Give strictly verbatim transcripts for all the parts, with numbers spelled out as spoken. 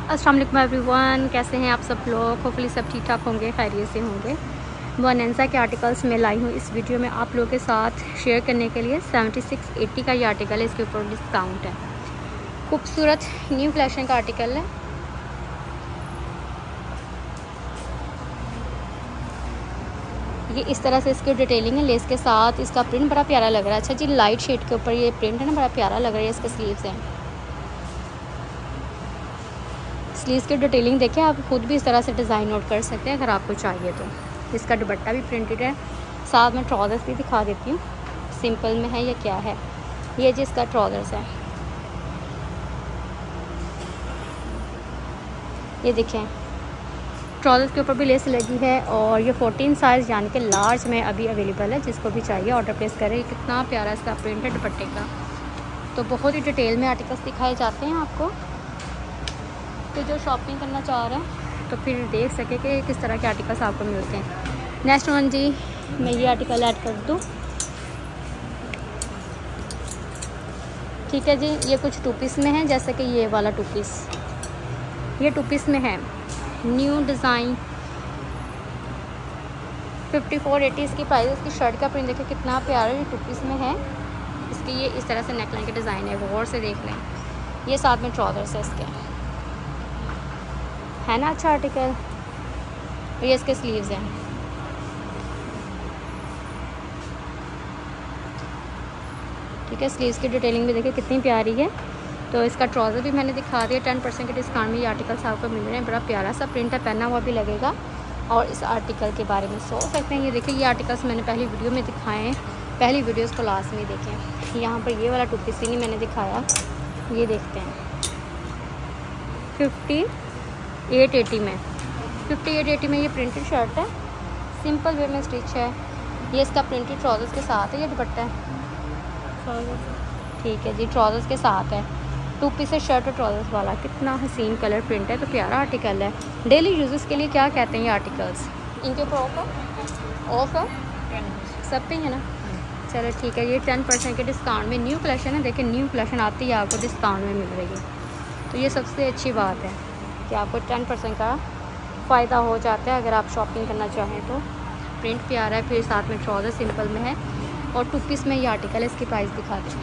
अस्सलाम वालेकुम एवरीवन, कैसे हैं आप सब लोग। होपफुली सब ठीक ठाक होंगे, खैरियत से होंगे। बोनांजा के आर्टिकल्स में लाई हूँ इस वीडियो में आप लोगों के साथ शेयर करने के लिए। सेवेंटी सिक्स एट्टी का ये आर्टिकल है, इसके ऊपर डिस्काउंट है। खूबसूरत न्यू कलेक्शन का आर्टिकल है। ये इस तरह से इसकी डिटेलिंग है लेस के साथ। इसका प्रिंट बड़ा प्यारा लग रहा है। अच्छा जी, लाइट शेड के ऊपर ये प्रिंट है ना, बड़ा प्यारा लग रहा है। इसके स्लीव्स हैं, स्लीव्स की डिटेलिंग देखिए, आप खुद भी इस तरह से डिज़ाइन नोट कर सकते हैं अगर आपको चाहिए तो। इसका दुपट्टा भी प्रिंटेड है, साथ में ट्राउज़र्स भी दिखा देती हूँ सिंपल में है या क्या है। ये जी इसका ट्राउज़र्स है, ये देखें ट्राउज़र्स के ऊपर भी लेस लगी है। और ये फोर्टीन साइज़ यानी कि लार्ज में अभी अवेलेबल है। जिसको भी चाहिए ऑर्डर प्लेस करें। कितना प्यारा इसका प्रिंट है दुपट्टे का। तो बहुत ही डिटेल में आर्टिकल्स दिखाए जाते हैं आपको, तो जो शॉपिंग करना चाह रहे हैं तो फिर देख सके कि किस तरह के आर्टिकल्स आपको मिलते हैं। नेक्स्ट वन जी, मैं ये आर्टिकल ऐड कर दूँ, ठीक है जी। ये कुछ टू पीस में है, जैसे कि ये वाला टू पीस, ये टू पीस में है, new design. Fifty four eighty इसकी प्राइस। इसकी शर्ट का प्रिंट देखिए कितना प्यारा, ये टू पीस में है। इसकी ये इस तरह से नेकलाइन के डिज़ाइन है, गौर से देख लें। ये साथ में ट्राउज़र्स है इसके, है ना अच्छा आर्टिकल। ये इसके स्लीव्स हैं, ठीक है। स्लीव्स की डिटेलिंग भी देखिए कितनी प्यारी है। तो इसका ट्राउज़र भी मैंने दिखा दिया। टेन परसेंट के डिस्काउंट में ये आर्टिकल्स आपको मिल रहे हैं। बड़ा प्यारा सा प्रिंट है, पहना हुआ भी लगेगा। और इस आर्टिकल के बारे में सोच सकते हैं। ये देखिए, ये आर्टिकल्स मैंने पहली वीडियो में दिखाए हैं, पहली वीडियोस को लास्ट में देखें। यहाँ पर ये वाला टू पीस ही नहीं मैंने दिखाया, ये देखते हैं। फिफ्टी एट एटी में फिफ्टी एट एटी में ये प्रिंटेड शर्ट है, सिंपल वे में स्टिच है। ये इसका प्रिंटेड ट्राउज़र्स के साथ है, ये दुपट्टा है, ठीक है जी, ट्राउज़र्स के साथ है। टू पीस शर्ट और ट्राउज़र्स वाला, कितना हसीन कलर प्रिंट है। तो प्यारा आर्टिकल है, डेली यूजेस के लिए क्या कहते हैं ये आर्टिकल्स। इनके ऊपर ऑफर ऑफर सब पे है ना, चलो ठीक है। ये टेन परसेंट के डिस्काउंट में न्यू कलेक्शन है। देखिए न्यू कलेक्शन आती है आपको डिस्काउंट में मिल रही है, तो ये सबसे अच्छी बात है कि आपको टेन परसेंट का फ़ायदा हो जाता है अगर आप शॉपिंग करना चाहें तो। प्रिंट प्यारा है, फिर साथ में ट्राउज़र सिंपल में है और टू पीस में ये आर्टिकल है। इसकी प्राइस दिखा दें,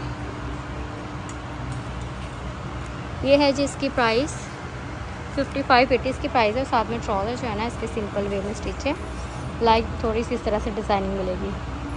ये है जी इसकी प्राइस फिफ्टी फाइव एटी इसकी प्राइस है। साथ में ट्राउज़र जो है ना इसके सिंपल वे में स्टिच है, लाइक थोड़ी सी इस तरह से डिज़ाइनिंग मिलेगी,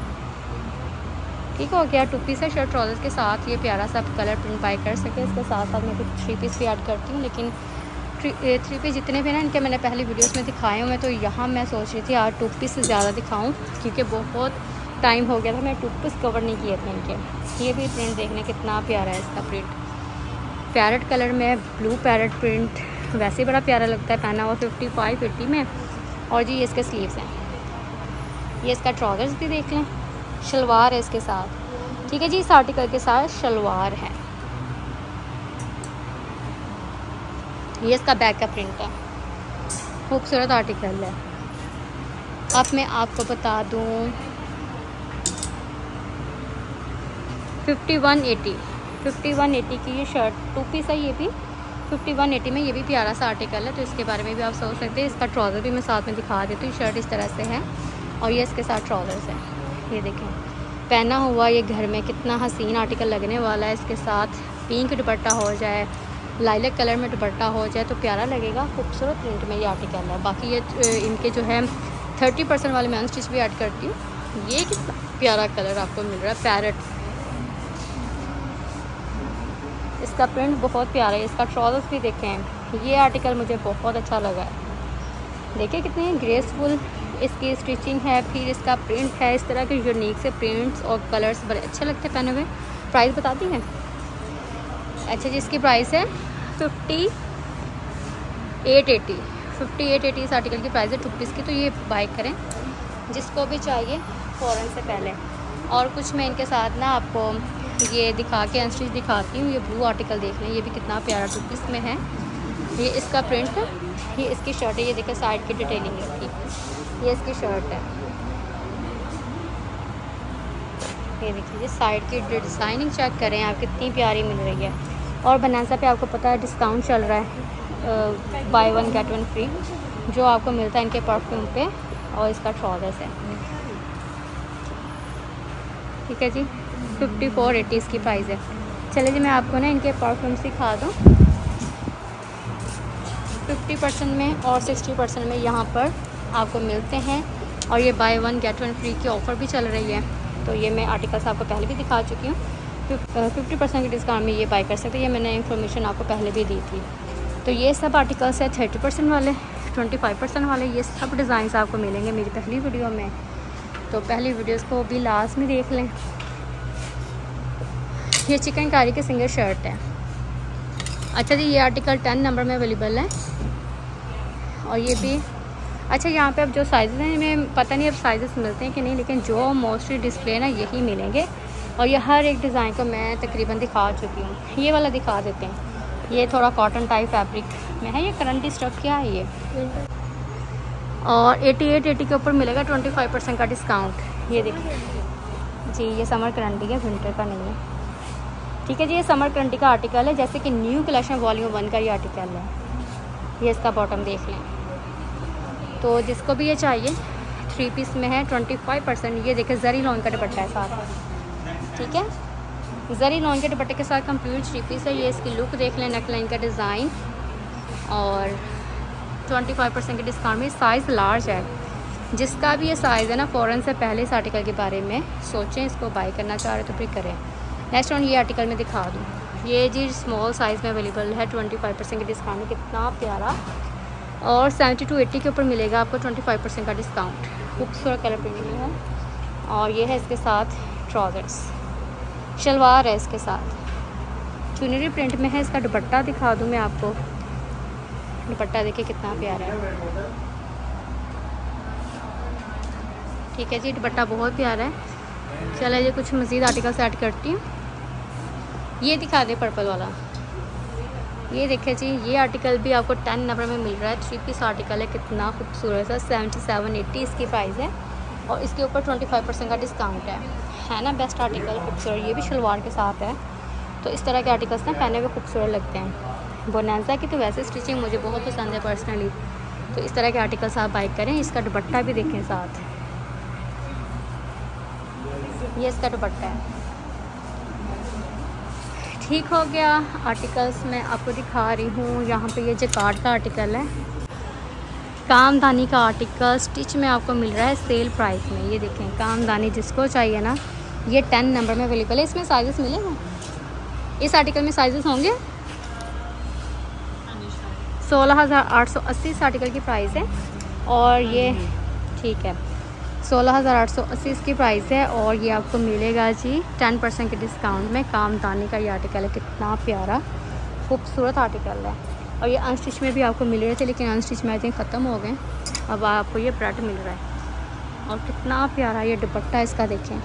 ठीक हो गया। टू पीस है शर्ट ट्राउज़र्स के साथ, ये प्यारा सा कलर प्रिंट बाय कर सके। इसके साथ साथ मैं कुछ थ्री पीस भी ऐड करती हूँ, लेकिन थ्री थ्री पीस जितने भी ना इनके मैंने पहले वीडियोस में दिखाए हुए, तो यहाँ मैं सोच रही थी आज टू पीस से ज़्यादा दिखाऊँ, क्योंकि बहुत टाइम हो गया था मैं टू पीस कवर नहीं किए थे इनके। ये भी प्रिंट देखने कितना प्यारा है इसका प्रिंट, पैरेट कलर में, ब्लू पैरेट प्रिंट, वैसे ही बड़ा प्यारा लगता है पहना हुआ। फिफ्टी फाइव एटी में। और जी ये इसके स्लीव्स हैं, ये इसका ट्राउज़र्स भी देख लें, शलवार है इसके साथ, ठीक है जी। इस आर्टिकल के साथ शलवार है। ये इसका बैक का प्रिंट है, खूबसूरत आर्टिकल है। अब मैं आपको बता दूँ fifty one eighty fifty one eighty की ये शर्ट टू पीस है, ये भी फिफ्टी वन एटी में, ये भी प्यारा सा आर्टिकल है। तो इसके बारे में भी आप सोच सकते हैं। इसका ट्राउज़र भी मैं साथ में दिखा देती हूँ। शर्ट इस तरह से है और ये इसके साथ ट्राउज़र्स है, ये देखें पहना हुआ। ये घर में कितना हसीन आर्टिकल लगने वाला है। इसके साथ पिंक दुपट्टा हो जाए, लाइलैक कलर में दुपट्टा हो जाए तो प्यारा लगेगा। खूबसूरत प्रिंट में ये आर्टिकल है। बाकी ये इनके जो है थर्टी परसेंट वाले मैं अनस्टिच भी ऐड करती हूँ। ये कितना प्यारा कलर आपको मिल रहा है, पैरेट। इसका प्रिंट बहुत प्यारा है। इसका ट्राउज़र्स भी देखें, ये आर्टिकल मुझे बहुत अच्छा लगा है। देखिए कितनी ग्रेसफुल इसकी स्टिचिंग है, फिर इसका प्रिंट है। इस तरह के यूनिक से प्रिंट्स और कलर्स बड़े अच्छे लगते हैं पहने हुए। प्राइस बताती हैं, अच्छा जी इसकी प्राइस है fifty eight eighty fifty eight eighty इस आर्टिकल की प्राइस है टू पीस की। तो ये बाय करें जिसको भी चाहिए फ़ौरन से पहले। और कुछ मैं इनके साथ ना आपको ये दिखा के अनस्टिच दिखाती हूँ। ये ब्लू आर्टिकल देख लें, ये भी कितना प्यारा टू पीस में है। ये इसका प्रिंट है, ये इसकी शर्ट है। ये देखिए साइड की डिटेलिंग इसकी, ये इसकी शर्ट है। ये देखिए साइड की डिज़ाइनिंग चेक करें आप, कितनी प्यारी मिल रही है। और बनासा पे आपको पता है डिस्काउंट चल रहा है, buy one get one free जो आपको मिलता है इनके परफ्यूम पे, और इसका ट्राउजर्स है। ठीक है जी, फिफ्टी फोर एटी इसकी प्राइस है। चलिए जी मैं आपको ना इनके परफ्यूम्स दिखा दूँ। फिफ्टी परसेंट में और सिक्सटी परसेंट में यहाँ पर आपको मिलते हैं, और ये buy one get one free की ऑफ़र भी चल रही है। तो ये मैं आर्टिकल्स आपको पहले भी दिखा चुकी हूँ। फिफ्टी परसेंट के डिस्काउंट में ये बाय कर सकते हैं, ये मैंने इन्फॉर्मेशन आपको पहले भी दी थी। तो ये सब आर्टिकल्स है थर्टी परसेंट वाले, ट्वेंटी फाइव परसेंट वाले, ये सब डिज़ाइंस आपको मिलेंगे मेरी पहली वीडियो में। तो पहली वीडियोस को भी लास्ट में देख लें। ये चिकनकारी के सिंगल शर्ट है। अच्छा जी, ये आर्टिकल टेन नंबर में अवेलेबल है, और ये भी अच्छा। यहाँ पे अब जो साइज़ हैं इनमें पता नहीं अब साइज़ मिलते हैं कि नहीं, लेकिन जो मोस्टली डिस्प्ले ना यही मिलेंगे, और ये हर एक डिज़ाइन को मैं तकरीबन दिखा चुकी हूँ। ये वाला दिखा देते हैं, ये थोड़ा कॉटन टाइप फैब्रिक में है, ये करंटी स्टफ क्या है ये, और एटी एट एटी के ऊपर मिलेगा ट्वेंटी फाइव परसेंट का डिस्काउंट। ये देखिए जी, ये समर करंटी है, विंटर का नहीं है। ठीक है जी, ये समर करंटी का आर्टिकल है, जैसे कि न्यू कलेक्शन वॉल्यूम वन का ये आर्टिकल है। ये इसका बॉटम देख लें। तो जिसको भी ये चाहिए थ्री पीस में है, ट्वेंटी फाइव परसेंट। ये देखिए जरी लॉन का दुपट्टा है साथ। ठीक है, जरी लॉन के दुपट्टे के साथ कंप्लीट थ्री पीस है। ये इसकी लुक देख लें, नेक लाइन का डिज़ाइन, और ट्वेंटी फाइव परसेंट के डिस्काउंट में। साइज़ लार्ज है, जिसका भी ये साइज़ है ना फ़ौरन से पहले इस आर्टिकल के बारे में सोचें, इसको बाय करना चाह रहे तो फिर करें। नेक्स्ट वन ये आर्टिकल में दिखा दूँ, ये जी स्मॉल साइज़ में अवेलेबल है, ट्वेंटी फाइव परसेंट के डिस्काउंट में। कितना प्यारा, और सेवेंटी टू एट्टी के ऊपर मिलेगा आपको ट्वेंटी फाइव परसेंट का डिस्काउंट। खूबसूरत कलर प्रिंट में है, और ये है इसके साथ ट्राउज़र्स, शलवार है इसके साथ, चुनरी प्रिंट में है। इसका दुपट्टा दिखा दूँ मैं आपको, दुपट्टा देखिए कितना प्यारा है। ठीक है जी, दुपट्टा बहुत प्यारा है। चलो ये कुछ मज़ीद आर्टिकल्स ऐड करती हूँ। ये दिखा दे पर्पल वाला, ये देखिए जी, ये आर्टिकल भी आपको टेन नंबर में मिल रहा है। थ्री पीस आर्टिकल है, कितना खूबसूरत है। सेवेंटी सेवन एट्टी इसकी प्राइस है, और इसके ऊपर ट्वेंटी फाइव परसेंट का डिस्काउंट है। है ना बेस्ट आर्टिकल, खूबसूरत। ये भी शलवार के साथ है। तो इस तरह के आर्टिकल्स ना पहने हुए खूबसूरत लगते हैं। बोनांजा की तो वैसे स्टिचिंग मुझे बहुत पसंद है पर्सनली, तो इस तरह के आर्टिकल्स आप बाय करें। इसका दुपट्टा भी देखें साथ, ये इसका दुपट्टा है। ठीक हो गया, आर्टिकल्स मैं आपको दिखा रही हूँ। यहाँ पे ये जकार्ड का आर्टिकल है, कामदानी का आर्टिकल स्टिच में आपको मिल रहा है सेल प्राइस में। ये देखें, कामदानी जिसको चाहिए ना, ये टेन नंबर में अवेलेबल है। इसमें साइजेस मिलेंगे, इस आर्टिकल में साइजेस होंगे। सोलह हज़ार आठ सौ अस्सी इस आर्टिकल की प्राइस है, और ये ठीक है सोलह हज़ार आठ सौ अस्सी इसकी प्राइस है, और ये आपको मिलेगा जी टेन परसेंट के डिस्काउंट में। कामदानी का ये आर्टिकल है, कितना प्यारा खूबसूरत आर्टिकल है। और ये अनस्टिच में भी आपको मिल रहे थे, लेकिन अनस्टिच में आई थिंक ख़त्म हो गए। अब आपको ये प्रिंट मिल रहा है, और कितना प्यारा ये दुपट्टा इसका देखें,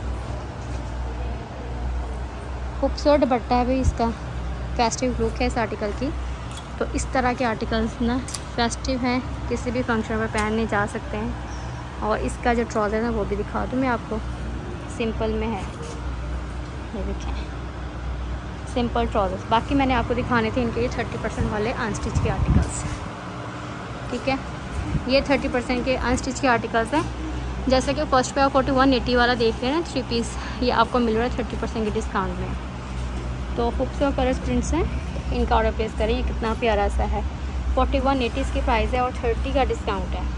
खूबसूरत दुपट्टा है भाई इसका। फेस्टिव लुक है इस आर्टिकल की। तो इस तरह के आर्टिकल्स ना फेस्टिव हैं, किसी भी फंक्शन में पहनने जा सकते हैं। और इसका जो ट्राउज़र है वो भी दिखा दूँ मैं आपको, सिंपल में है, ये देखें सिंपल ट्राउज़र्स। बाकी मैंने आपको दिखाने थे इनके ये थर्टी परसेंट वाले अनस्टिच के आर्टिकल्स। ठीक है, ये थर्टी परसेंट के अनस्टिच के आर्टिकल्स हैं। जैसे कि फर्स्ट पे आप फोर्टी वन एटी वाला देख रहे हैं ना थ्री पीस, ये आपको मिल रहा है थर्टी परसेंट के डिस्काउंट में। तो खूबसूरत कलर्स प्रिंट्स हैं, इनका ऑर्डर प्लेस करें। ये कितना प्यारा सा है, फोर्टी वन एटी इसकी प्राइस है, और थर्टी का डिस्काउंट है।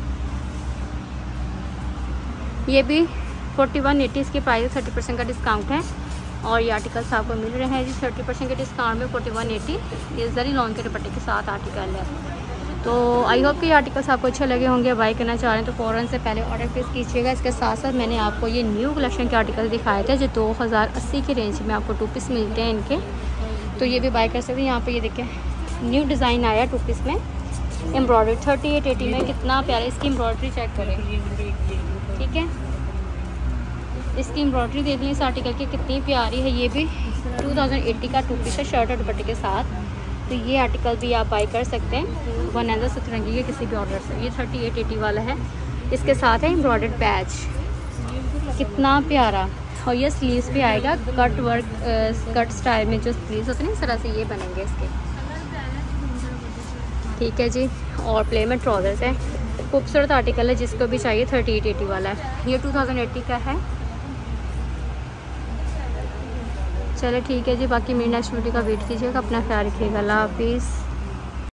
ये भी फोर्टी वन एटी इसकी प्राइस, थर्टी परसेंट का डिस्काउंट है। और ये आर्टिकल्स आपको मिल रहे हैं जी थर्टी परसेंट के डिस्काउंट में, फोर्टी वन एटी। ये जरी लॉन के दुपट्टे के साथ आर्टिकल है। तो आई होप कि ये आर्टिकल्स आपको अच्छे लगे होंगे। बाय करना चाह रहे हैं तो फ़ौरन से पहले ऑर्डर प्लेस कीजिएगा। इसके साथ साथ मैंने आपको ये न्यू कलेक्शन के आर्टिकल दिखाए थे, जो दो हज़ार अस्सी की रेंज में आपको टू पीस मिलते हैं इनके, तो ये भी बाय कर सकते हैं। यहाँ पे ये देखें न्यू डिज़ाइन आया टू पीस में, एम्ब्रॉयडरी थर्टी एट एटी में, कितना प्यारा। इसकी एम्ब्रॉयडरी चेक करें, ठीक है, इसकी एम्ब्रॉयडरी देख लें इस आर्टिकल की, कितनी प्यारी है। ये भी टू थाउजेंड एटी का टू पीस है, शर्ट और दुपट्टे के साथ। तो ये आर्टिकल भी आप बाय कर सकते हैं वनाजा सतरंगी के किसी भी ऑर्डर से। ये थर्टी एट एटी वाला है, इसके साथ है एम्ब्रॉयडर्ड पैच, कितना प्यारा। और ये स्लीव्स भी आएगा कट वर्क, कट स्टाइल में जो स्लीव्स होते हैं ना, इस तरह से ये बनेंगे इसके। ठीक है जी। और प्ले में ट्राउज़र्स है, खूबसूरत आर्टिकल है, जिसको भी चाहिए थर्टी एट एटी वाला है। ये टू थाउजेंड एटी का है। चलो ठीक है जी, बाकी मेरी नेक्स्ट वीडियो का वेट कीजिएगा। अपना ख्याल रखिएगा। अल्लाह हाफिज़।